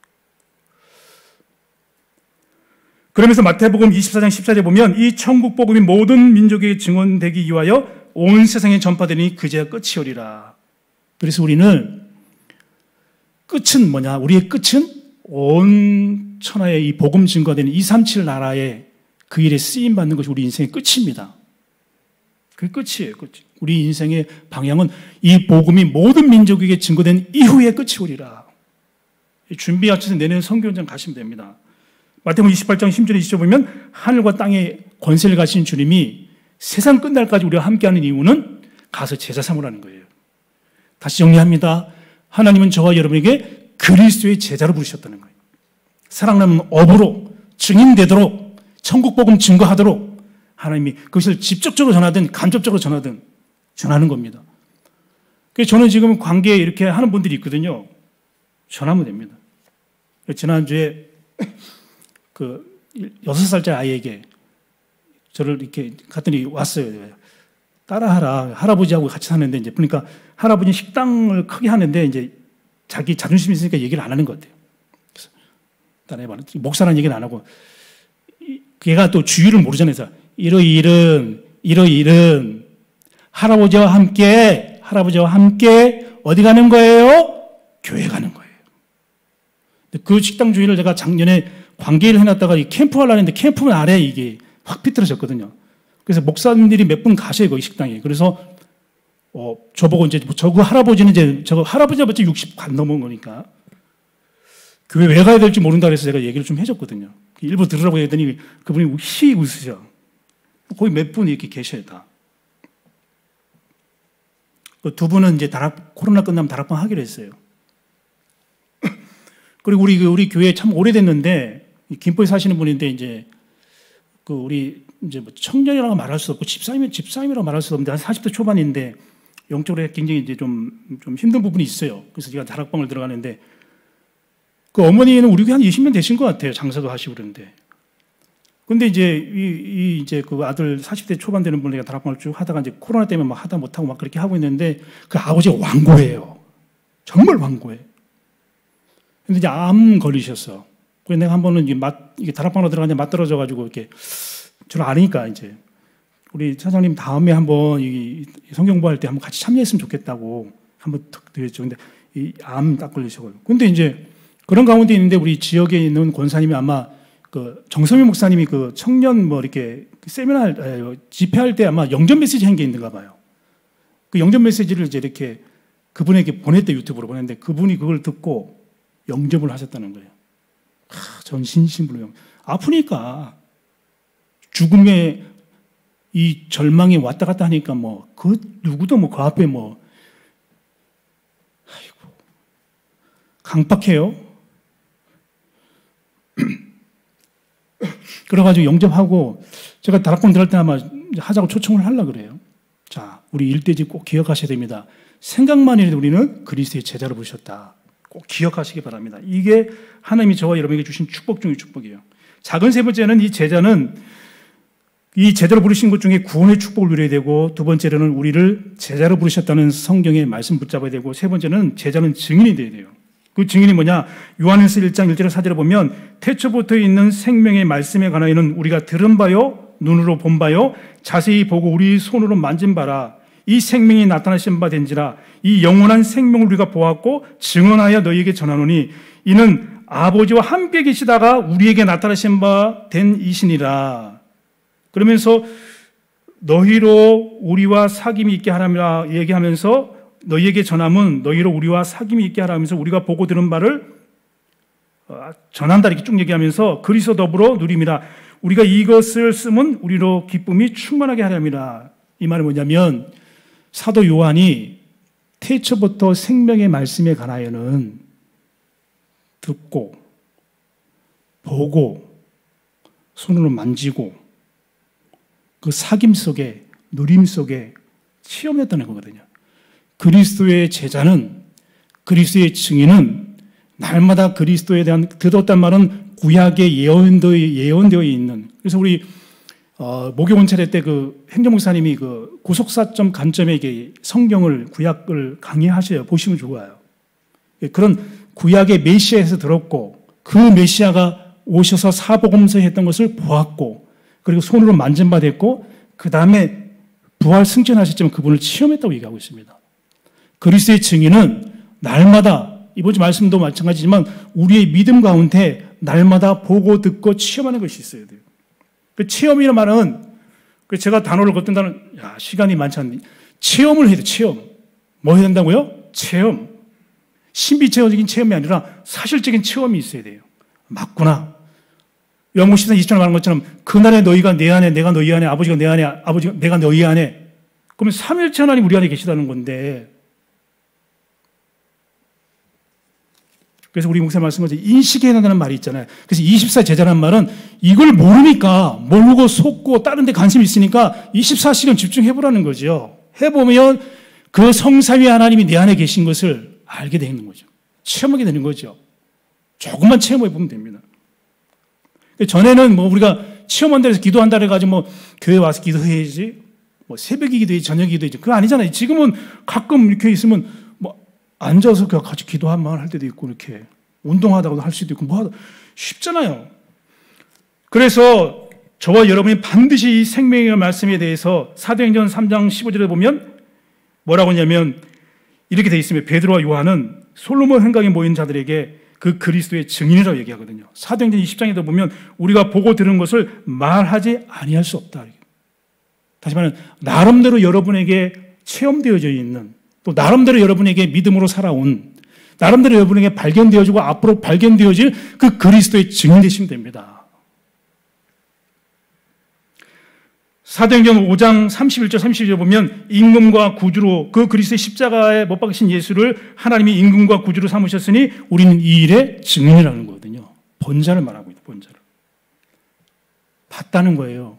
그러면서 마태복음 24장 14절에 보면 이 천국 복음이 모든 민족에게 증언되기 위하여 온 세상에 전파되니 그제야 끝이오리라. 그래서 우리는 끝은 뭐냐? 우리의 끝은 온 천하에 이 복음 증거되는 237 나라에 그 일에 쓰임 받는 것이 우리 인생의 끝입니다. 그게 끝이에요. 끝. 우리 인생의 방향은 이 복음이 모든 민족에게 증거된 이후의 끝이오리라. 준비하셔서 내년 선교연장 가시면 됩니다. 마태복음 28장 10절에 20절에 보면 하늘과 땅의 권세를 가진 주님이 세상 끝날까지 우리와 함께하는 이유는 가서 제자 삼으라는 거예요. 다시 정리합니다. 하나님은 저와 여러분에게 그리스도의 제자로 부르셨다는 거예요. 사랑하는 업으로 증인되도록 천국 복음 증거하도록 하나님이 그것을 직접적으로 전하든 간접적으로 전하든 전하는 겁니다. 그래서 저는 지금 관계에 이렇게 하는 분들이 있거든요. 전하면 됩니다. 지난주에 그 6살짜리 아이에게 저를 이렇게 갔더니 왔어요. 따라하라. 할아버지하고 같이 사는데 이제 그러니까 할아버지 식당을 크게 하는데 이제 자기 자존심이 있으니까 얘기를 안 하는 것 같아요. 그래서 따라해봐. 목사라는 얘기는 안 하고 걔가 또 주의를 모르잖아요. 그래서 이러이른 할아버지와 함께 어디 가는 거예요? 교회 가는 거예요. 그 식당 주인을 제가 작년에 관계를 해놨다가 이 캠프 하려고 했는데 캠프 아래 이게 확 비틀어졌거든요. 그래서 목사님들이 몇 분 가셔요, 거기 식당에. 그래서, 저보고 이제, 저그 할아버지는 이제, 저거 할아버지가 벌써 60 간 넘은 거니까, 교회 왜 가야 될지 모른다 그래서 제가 얘기를 좀 해줬거든요. 일부 들으라고 했더니 그분이 히 웃으셔. 거의 몇 분 이렇게 계셔요, 다. 그 두 분은 이제 코로나 끝나면 다락방 하기로 했어요. 그리고 우리 교회 참 오래됐는데, 김포에 사시는 분인데, 이제, 우리, 이제 뭐 청년이라고 말할 수 없고, 집사님이라고 말할 수 없는데, 한 40대 초반인데, 영적으로 굉장히 이제 좀 힘든 부분이 있어요. 그래서 제가 다락방을 들어가는데, 그 어머니는 우리 교회 한 20년 되신 것 같아요. 장사도 하시고 그러는데. 근데 이제, 이제 그 아들 40대 초반 되는 분에게 다락방을 쭉 하다가 이제 코로나 때문에 막 하다 못하고 막 그렇게 하고 있는데, 그 아버지가 완고해요. 정말 완고해. 근데 이제 암 걸리셨어. 그래서 내가 한 번은 이게 다락방으로 들어가는데 맞떨어져가지고 이렇게 저를 아니까 이제 우리 사장님 다음에 한번 이 성경공부할 때 한번 같이 참여했으면 좋겠다고 한번 탁 드렸죠. 근데 이 암 딱 걸리셔가지고. 근데 이제 그런 가운데 있는데 우리 지역에 있는 권사님이 아마 그 정성민 목사님이 그 청년 뭐 이렇게 세미나 집회할 때 아마 영접 메시지 한 게 있는가 봐요. 그 영접 메시지를 이제 이렇게 그분에게 보냈대, 유튜브로 보냈는데 그분이 그걸 듣고 영접을 하셨다는 거예요. 전 신심불명. 아프니까 죽음의 이 절망이 왔다 갔다 하니까 뭐 그 누구도 뭐 그 앞에 뭐 아이고 강박해요. 그래가지고 영접하고 제가 다락방 들어갈 때 아마 하자고 초청을 하려고 그래요. 자, 우리 일대집 꼭 기억하셔야 됩니다. 생각만 해도 우리는 그리스도의 제자로 부르셨다. 꼭 기억하시기 바랍니다. 이게 하나님이 저와 여러분에게 주신 축복 중의 축복이에요. 작은 세 번째는 이 제자는 이 제자로 부르신 것 중에 구원의 축복을 누려야 되고, 두 번째로는 우리를 제자로 부르셨다는 성경의 말씀 붙잡아야 되고, 세 번째는 제자는 증인이 돼야 돼요. 그 증인이 뭐냐? 요한일서 1장 1절에 4절에 보면 태초부터 있는 생명의 말씀에 관하여는 우리가 들은 바요, 눈으로 본 바요, 자세히 보고 우리 손으로 만진 바라. 이 생명이 나타나신 바 된지라. 이 영원한 생명을 우리가 보았고 증언하여 너희에게 전하노니 이는 아버지와 함께 계시다가 우리에게 나타나신 바 된 이시니라. 그러면서 너희로 우리와 사귐이 있게 하라며 얘기하면서 너희에게 전함은 너희로 우리와 사귐이 있게 하라면서 우리가 보고 들은 바를 전한다 이렇게 쭉 얘기하면서 그리스도 더불어 누림이라. 우리가 이것을 쓰면 우리로 기쁨이 충만하게 하렵니다. 이 말은 뭐냐면 사도 요한이 태초부터 생명의 말씀에 관하여는 듣고 보고 손으로 만지고 그 사귐 속에 누림 속에 체험했다는 거거든요. 그리스도의 제자는 그리스도의 증인은 날마다 그리스도에 대한 듣었단 말은 구약에 예언되어 있는. 그래서 우리 목요원 차례 때 그 행정목사님이 그 구속사점 관점에게 성경을 구약을 강의하셔요. 보시면 좋아요. 그런 구약의 메시아에서 들었고 그 메시아가 오셔서 사복음서에 했던 것을 보았고 그리고 손으로 만진 바 됐고 그 다음에 부활 승천하셨지만 그분을 체험했다고 얘기하고 있습니다. 그리스도의 증인은 날마다 이번 주 말씀도 마찬가지지만 우리의 믿음 가운데 날마다 보고 듣고 체험하는 것이 있어야 돼요. 그 체험이라는 말은 제가 단어를 걷던 단어 시간이 많지 않니 체험을 해야 돼. 체험. 뭐 해야 된다고요? 체험. 신비체험적인 체험이 아니라 사실적인 체험이 있어야 돼요. 맞구나. 요한복음 14장 20절에 말한 것처럼 그날에 너희가 내 안에 내가 너희 안에 아버지가 내 안에 아버지가 내가 너희 안에 그러면 삼위일체 하나님 우리 안에 계시다는 건데 그래서 우리 목사님 말씀하신 인식해야 한다는 말이 있잖아요. 그래서 24제자라는 말은 이걸 모르니까 모르고 속고 다른 데 관심이 있으니까 24시간 집중해보라는 거죠. 해보면 그 성삼위 하나님이 내 안에 계신 것을 알게 되는 거죠. 체험하게 되는 거죠. 조금만 체험해보면 됩니다. 전에는 뭐 우리가 체험한 데서 기도한다 해가지고 뭐 교회 와서 기도해야지 뭐 새벽에 기도해야지 저녁에 기도해야지 그거 아니잖아요. 지금은 가끔 이렇게 있으면 뭐 앉아서 그냥 같이 기도 한 번 할 때도 있고 이렇게 운동하다가도 할 수도 있고 뭐 하다 쉽잖아요. 그래서 저와 여러분이 반드시 이 생명의 말씀에 대해서 사도행전 3장 15절에 보면 뭐라고 하냐면 이렇게 되어 있습니다. 베드로와 요한은 솔로몬 행각에 모인 자들에게 그 그리스도의 증인이라고 얘기하거든요. 사도행전 20장에도 보면 우리가 보고 들은 것을 말하지 아니할 수 없다. 다시 말하면 나름대로 여러분에게 체험되어져 있는 또 나름대로 여러분에게 믿음으로 살아온 나름대로 여러분에게 발견되어지고 앞으로 발견되어질 그 그리스도의 증인 되시면 됩니다. 사도행전 5장 31절 32절에 보면 임금과 구주로 그 그리스도의 십자가에 못 박으신 예수를 하나님이 임금과 구주로 삼으셨으니 우리는 이 일의 증인이라는 거거든요. 본자를 말하고 있다. 본자를. 봤다는 거예요.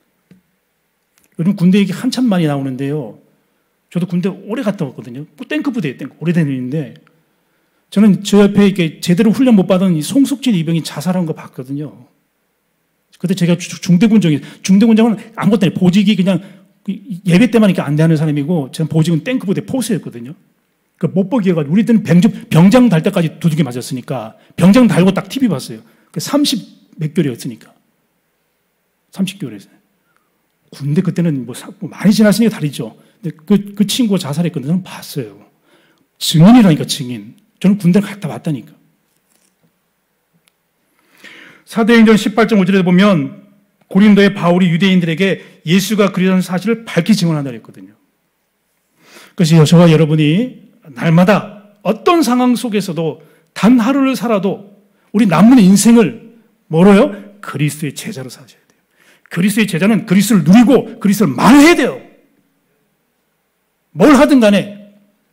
요즘 군대 얘기 한참 많이 나오는데요. 저도 군대 오래 갔다 왔거든요. 탱크 부대에 탱크 오래된 일인데 저는 저 옆에 이렇게 제대로 훈련 못 받은 이 송숙진 이병이 자살한 거 봤거든요. 그때 제가 중대군장은 아무것도 아니에요. 보직이 그냥 예배 때만 이렇게 안대하는 사람이고 저는 보직은 탱크 부대 포수였거든요. 그 못 보기여가지고 우리 때는 병장 달 때까지 두들겨 맞았으니까 병장 달고 딱 TV 봤어요. 30 몇 개월이었으니까 30개월에서 군대 그때는 뭐 많이 지났으니까 다르죠. 근데 그 친구가 자살했거든요. 저는 봤어요. 증인이라니까 증인. 저는 군대를 갔다 왔다니까. 사도행전 18장 5절에 보면 고린도의 바울이 유대인들에게 예수가 그리스도라는 사실을 밝히 증언한다 그랬거든요. 그래서 저와 여러분이 날마다 어떤 상황 속에서도 단 하루를 살아도 우리 남은 인생을 뭐로요? 그리스도의 제자로 사셔야 돼요. 그리스도의 제자는 그리스도를 누리고 그리스도를 말해야 돼요. 뭘 하든 간에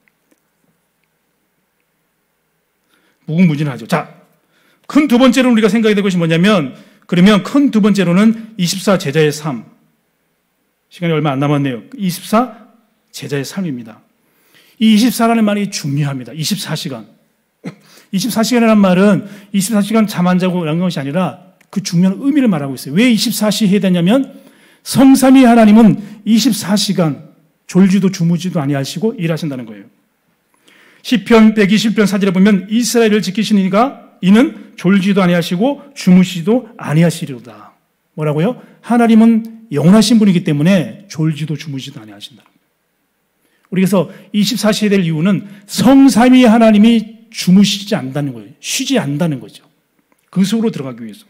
무궁무진하죠. 자, 큰 두 번째로 우리가 생각해야 될 것이 뭐냐면 그러면 큰 두 번째로는 24 제자의 삶. 시간이 얼마 안 남았네요. 24 제자의 삶입니다. 이 24라는 말이 중요합니다. 24시간. 24시간이라는 말은 24시간 잠 안 자고 이런 것이 아니라 그 중요한 의미를 말하고 있어요. 왜 24시 해야 되냐면 성삼위 하나님은 24시간 졸지도 주무지도 아니하시고 일하신다는 거예요. 시편 120편 4절에 보면 이스라엘을 지키시는 이가 이는 졸지도 아니하시고 주무시도 아니하시리로다. 뭐라고요? 하나님은 영원하신 분이기 때문에 졸지도 주무시도 아니하신다. 우리 그래서 24시에 될 이유는 성삼위 하나님이 주무시지 않는다는 거예요. 쉬지 않는다는 거죠. 그 속으로 들어가기 위해서.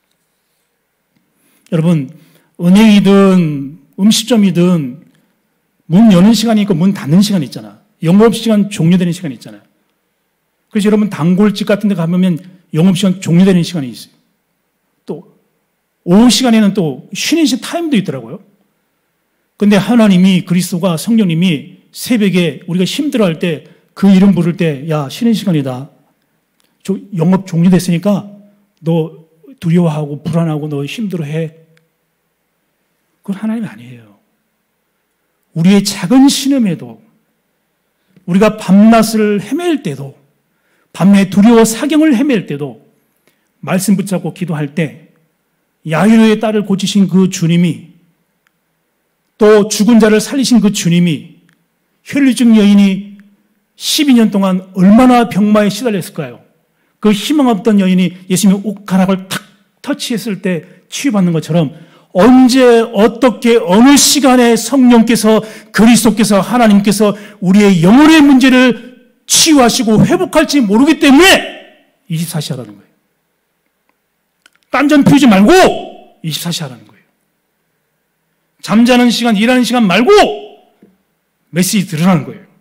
여러분, 은행이든 음식점이든 문 여는 시간이 있고 문 닫는 시간이 있잖아. 영업시간 종료되는 시간이 있잖아요. 그래서 여러분 단골집 같은 데 가보면 영업시간 종료되는 시간이 있어요. 또 오후 시간에는 또 쉬는 시간 타임도 있더라고요. 근데 하나님이 그리스도가 성령님이 새벽에 우리가 힘들어할 때 그 이름 부를 때 야 쉬는 시간이다. 영업 종료됐으니까 너 두려워하고 불안하고 너 힘들어해. 그건 하나님이 아니에요. 우리의 작은 신음에도 우리가 밤낮을 헤맬 때도 밤에 두려워 사경을 헤맬 때도 말씀 붙잡고 기도할 때 야이로의 딸을 고치신 그 주님이 또 죽은 자를 살리신 그 주님이 혈류증 여인이 12년 동안 얼마나 병마에 시달렸을까요? 그 희망 없던 여인이 예수님의 옷가락을 탁 터치했을 때 치유받는 것처럼 언제 어떻게 어느 시간에 성령께서 그리스도께서 하나님께서 우리의 영혼의 문제를 치유하시고 회복할지 모르기 때문에 24시 하라는 거예요. 딴전 피우지 말고 24시 하라는 거예요. 잠자는 시간, 일하는 시간 말고 메시지 들으라는 거예요.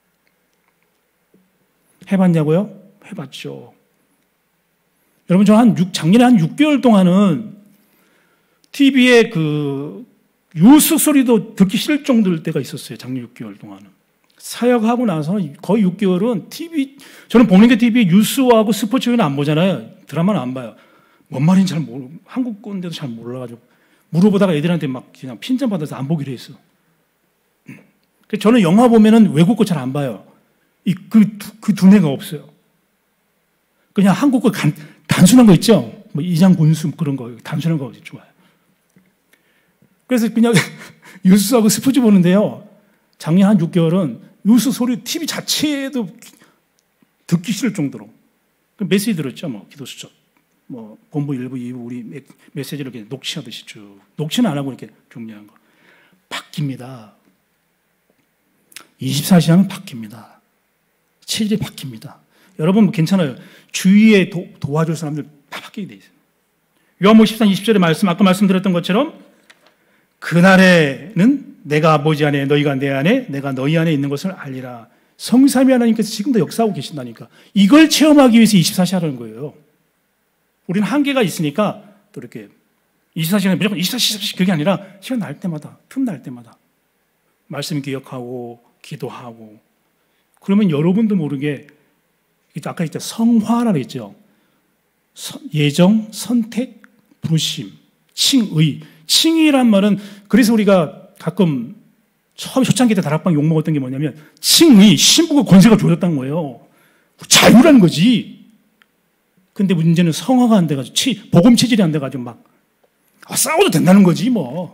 해봤냐고요? 해봤죠. 여러분, 저 작년에 한 6개월 동안은 TV에 그 뉴스 소리도 듣기 싫을 정도일 때가 있었어요. 작년 6개월 동안은. 사역하고 나서 거의 6개월은 저는 보는 게 TV에 뉴스하고 스포츠는 안 보잖아요. 드라마는 안 봐요. 뭔 말인지 잘 모르고, 한국 건데도 잘 몰라가지고. 물어보다가 애들한테 막 그냥 핀잔 받아서 안 보기로 했어. 저는 영화 보면은 외국 거 잘 안 봐요. 그 두뇌가 없어요. 그냥 한국 거 단순한 거 있죠? 뭐 이장군수 그런 거, 단순한 거 좋아요. 그래서 그냥 뉴스하고 스포츠 보는데요. 작년 한 6개월은 뉴스 소리, TV 자체도 듣기 싫을 정도로. 메시지 들었죠? 뭐, 기도 수첩. 뭐, 본부 1부, 2부, 우리 메시지를 이렇게 녹취하듯이 쭉. 녹취는 안 하고 이렇게 정리한 거. 바뀝니다. 24시간은 바뀝니다. 체질이 바뀝니다. 여러분, 괜찮아요. 주위에 도와줄 사람들 다 바뀌게 돼 있어요. 요한복음 13, 20절의 말씀, 아까 말씀드렸던 것처럼 그날에는 내가 아버지 안에 너희가 내 안에 내가 너희 안에 있는 것을 알리라. 성삼위 하나님께서 지금도 역사하고 계신다니까. 이걸 체험하기 위해서 24시 하라는 거예요. 우리는 한계가 있으니까 또 이렇게 24시간에 무조건 24시 그게 아니라 시간 날 때마다, 틈 날 때마다 말씀 기억하고 기도하고. 그러면 여러분도 모르게 아까 했죠. 성화라고 했죠. 예정, 선택, 부르심, 칭의. 칭의란 말은 그래서 우리가 가끔 처음 초창기 때 다락방 욕먹었던 게 뭐냐면 칭의, 신부가 권세가 주어졌다는 거예요. 자유라는 거지. 근데 문제는 성화가 안 돼가지고 복음 체질이 안 돼가지고 막 싸워도 된다는 거지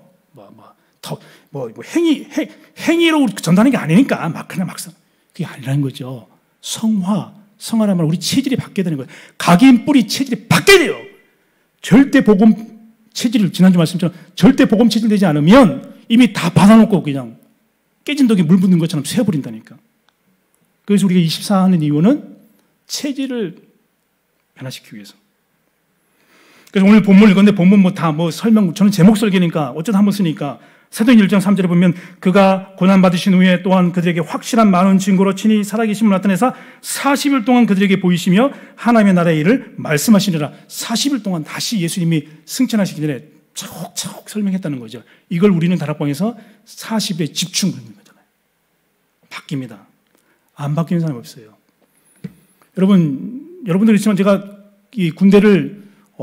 행위로 전달하는 게 아니니까 막 그냥 막상 그게 아니라는 거죠. 성화라는 말 우리 체질이 바뀌어야 되는 거예요. 각인 뿌리 체질이 바뀌어야 돼요. 절대 복음 체질을 지난주 말씀처럼 절대 복음 체질 되지 않으면 이미 다 받아놓고 그냥 깨진 독에 물 붓는 것처럼 새어버린다니까. 그래서 우리가 24 하는 이유는 체질을 변화시키기 위해서. 그래서 오늘 본문을 읽었는데 본문 설명, 저는 제목 설계니까 어쩌다 한번 쓰니까 사도행 1장 3절에 보면 그가 고난받으신 후에 또한 그들에게 확실한 많은 증거로 친히 살아계심을 나타내사 40일 동안 그들에게 보이시며 하나님의 나라의 일을 말씀하시니라. 40일 동안 다시 예수님이 승천하시기 전에 차곡차곡 설명했다는 거죠. 이걸 우리는 다락방에서 40에 집중하는 거잖아요. 바뀝니다. 안 바뀌는 사람이 없어요. 여러분들 있지만 제가 이 군대를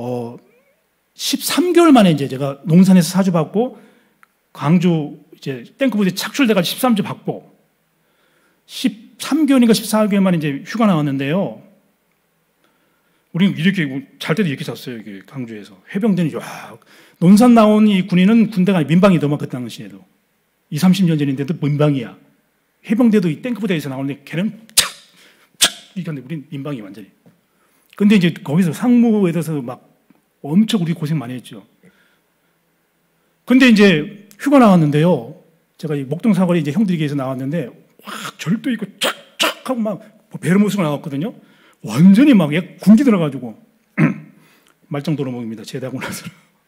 13개월 만에 이제 제가 농산에서 사주 받고 광주 이제 탱크부대 착출돼가지고 13주 받고 13개월인가 14개월 만에 이제 휴가 나왔는데요. 우리는 이렇게 잘 때도 이렇게 잤어요. 여기 광주에서 해병대는 논산 나온 이 군인은 군대가 민방이더만 그 당시에도 20, 30년 전인데도 민방이야. 해병대도 이 탱크부대에서 나오는데 걔는 이렇게 하는데 우린 민방위 완전히. 근데 이제 거기서 상무에 대해서 막 엄청 우리 고생 많이 했죠. 근데 이제 휴가 나왔는데요. 제가 이 목동 사거리 이제 형들이 계서 나왔는데 확 절도 있고 쫙쫙 하고 막 배로모스가 나왔거든요. 완전히 막 군기 들어가지고 말짱도루묵입니다. 제대하고 나서.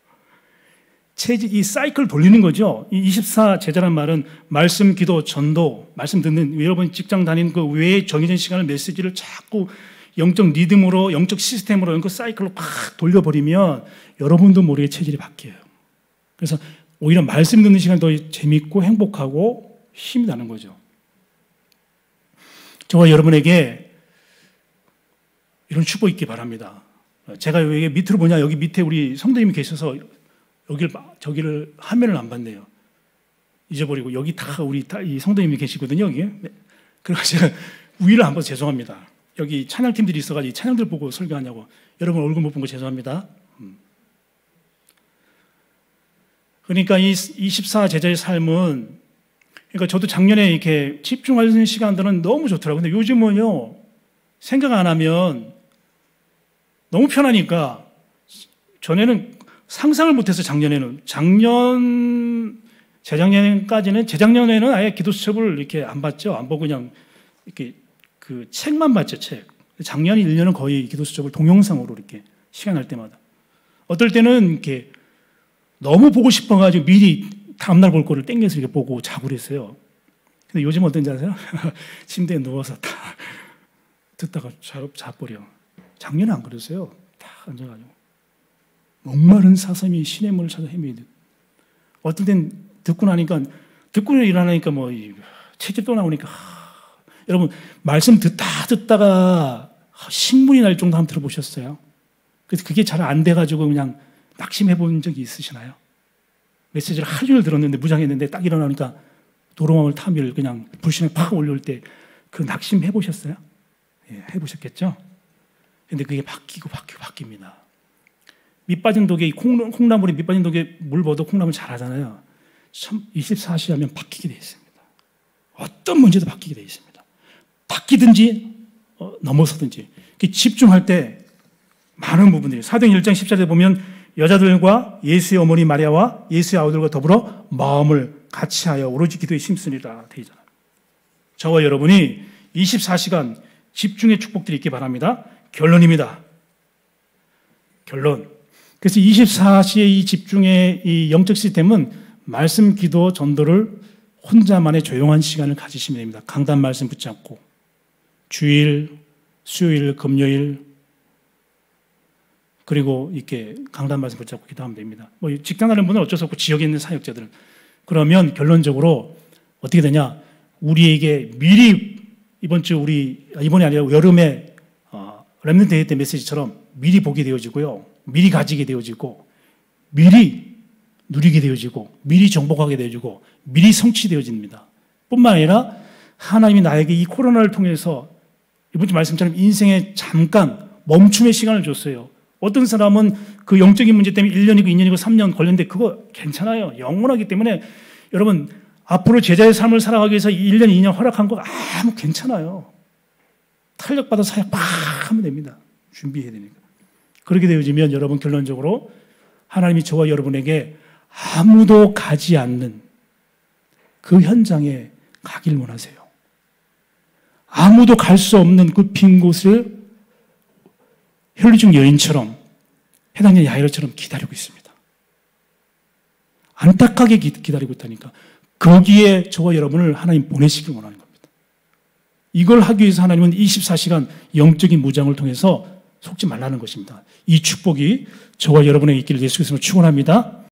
이 사이클 돌리는 거죠. 이 24 제자란 말은 말씀, 기도, 전도, 말씀 듣는 여러분 직장 다니는 그 외에 정해진 시간을 메시지를 자꾸 영적 리듬으로, 영적 시스템으로 그 사이클로 팍 돌려버리면 여러분도 모르게 체질이 바뀌어요. 그래서 오히려 말씀 듣는 시간이 더 재밌고 행복하고 힘이 나는 거죠. 저와 여러분에게 이런 축복 있기 바랍니다. 제가 여기 밑으로 보냐, 여기 밑에 우리 성도님이 계셔서 저기를 화면을 안 봤네요. 잊어버리고 여기 다 우리 이 성도님이 계시거든요. 여기. 그래서 제가 위를 안 봐서 죄송합니다. 여기 찬양팀들이 있어가지고 찬양들 보고 설교하냐고. 여러분 얼굴 못 본 거 죄송합니다. 그러니까 이 24 제자의 삶은, 그러니까 저도 작년에 이렇게 집중하는 시간들은 너무 좋더라고요. 근데 요즘은요, 생각 안 하면 너무 편하니까, 전에는 상상을 못해서 재작년에는 아예 기도 수첩을 이렇게 안 봤죠. 안 보고 그냥 이렇게 그 책만 봤죠, 책. 작년 1년은 거의 기도 수첩을 동영상으로 이렇게 시간 날 때마다. 어떨 때는 이렇게 너무 보고 싶어가지고 미리 다음날 볼 거를 땡겨서 이렇게 보고 자고 그랬어요. 근데 요즘 어떤지 아세요? 침대에 누워서 다 듣다가 자버려. 작년에 안 그랬어요. 다 앉아가지고. 목마른 사슴이 시냇물을 찾아 헤매듯. 어떤 땐 듣고 일어나니까 뭐 책이 또 나오니까 여러분 말씀 듣다가 신문이 날 정도 한번 들어보셨어요? 그래서 그게 잘 안 돼가지고 그냥 낙심해 본 적이 있으시나요? 메시지를 하루 종일 들었는데 무장했는데 딱 일어나니까 도로마을 탐일 그냥 불신에 팍 올려올 때 그 낙심 해보셨어요? 예, 해보셨겠죠? 근데 그게 바뀝니다. 밑빠진 독에, 콩나물에 밑빠진 독에 물 부어도 콩나물 잘하잖아요. 24시 하면 바뀌게 되어 있습니다. 어떤 문제도 바뀌게 되어 있습니다. 바뀌든지 넘어서든지 집중할 때 많은 부분들이 사도행 1장 14절에 보면 여자들과 예수의 어머니 마리아와 예수의 아우들과 더불어 마음을 같이하여 오로지 기도에 힘쓰니라 되어 있잖아요. 저와 여러분이 24시간 집중의 축복들이 있기 바랍니다. 결론입니다. 결론. 그래서 24시의 이 집중의 이 영적 시스템은 말씀, 기도, 전도를 혼자만의 조용한 시간을 가지시면 됩니다. 강단 말씀 붙잡고 주일, 수요일, 금요일 그리고 이렇게 강단 말씀 붙잡고 기도하면 됩니다. 뭐 직장 가는 분은 어쩔 수 없고 지역에 있는 사역자들은. 그러면 결론적으로 어떻게 되냐? 우리에게 미리 이번이 아니라 여름에 렘넌트 대회 때 메시지처럼 미리 보게 되어지고요. 미리 가지게 되어지고 미리 누리게 되어지고 미리 정복하게 되어지고 미리 성취되어집니다. 뿐만 아니라 하나님이 나에게 이 코로나를 통해서 이번 주 말씀처럼 인생에 잠깐 멈춤의 시간을 줬어요. 어떤 사람은 그 영적인 문제 때문에 1년이고 2년이고 3년 걸렸는데 그거 괜찮아요. 영원하기 때문에 여러분 앞으로 제자의 삶을 살아가기 위해서 1년, 2년 허락한 거 아무 괜찮아요. 탄력받아 사역 막 하면 됩니다. 준비해야 되니까. 그렇게 되어지면 여러분 결론적으로 하나님이 저와 여러분에게 아무도 가지 않는 그 현장에 가길 원하세요. 아무도 갈 수 없는 그 빈 곳을 혈류증 여인처럼 해당년 야이로처럼 기다리고 있습니다. 안타깝게 기다리고 있다니까. 거기에 저와 여러분을 하나님 보내시길 원하는 겁니다. 이걸 하기 위해서 하나님은 24시간 영적인 무장을 통해서 속지 말라는 것입니다. 이 축복이 저와 여러분에게 있기를 예수 그리스도로 축원합니다.